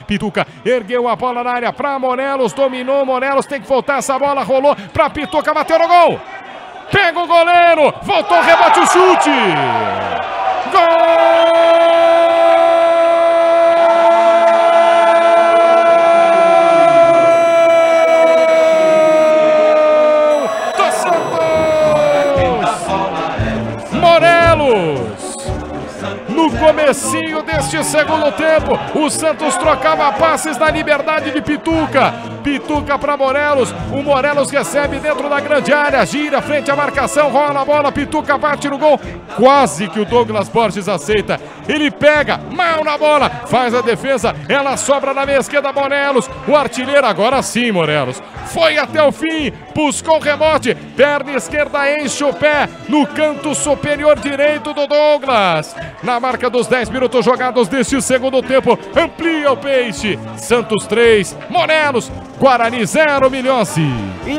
Pituca ergueu a bola na área para Morelos, dominou Morelos, tem que voltar essa bola, rolou para Pituca, bateu no gol. Pega o goleiro, voltou, rebate o chute. Gol! Morelos, no comecinho deste segundo tempo, o Santos trocava passes na liberdade de Pituca. Pituca para Morelos, o Morelos recebe dentro da grande área, gira frente à marcação, rola a bola, Pituca bate no gol, quase que o Douglas Borges aceita, ele pega mal na bola, faz a defesa, ela sobra na meia esquerda, Morelos, o artilheiro, agora sim Morelos, foi até o fim, buscou o rebote, perna esquerda enche o pé, no canto superior direito do Douglas, na marca dos 10 minutos jogados deste segundo tempo, amplia o peixe, Santos 3, Morelos, Guarani 0, Milhões.